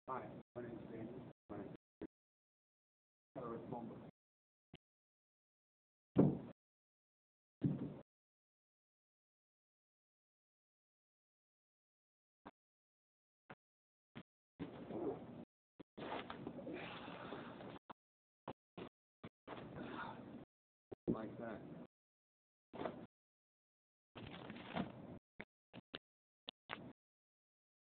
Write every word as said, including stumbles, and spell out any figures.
Hi, my name is Danny. My name is how to respond. Like that.